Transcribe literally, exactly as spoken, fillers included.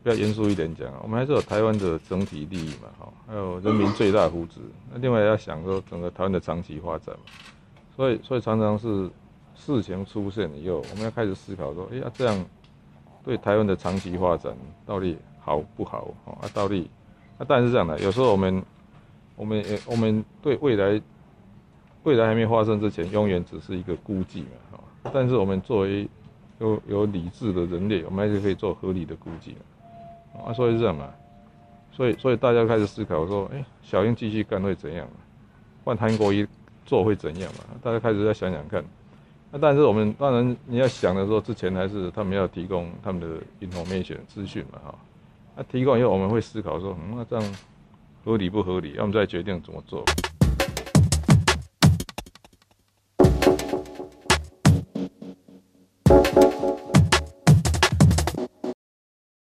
比较严肃一点讲，我们还是有台湾的整体利益嘛，哈，还有人民最大福祉。那另外要想说整个台湾的长期发展嘛，所以所以常常是事情出现以后，我们要开始思考说，哎呀，这样对台湾的长期发展到底好不好？哦，啊，到底，那当然是这样的。有时候我们我们我们对未来未来还没发生之前，永远只是一个估计嘛，哈。但是我们作为有有理智的人类，我们还是可以做合理的估计嘛，啊，所以是这样嘛。所以所以大家开始思考说，哎、欸，小英继续干会怎样？换韩国瑜做会怎样嘛？大家开始再想想看。那但是我们当然你要想的时候，之前还是他们要提供他们的 information 资讯嘛，哈。那提供以后，我们会思考说，嗯，那这样合理不合理？要我们再决定怎么做。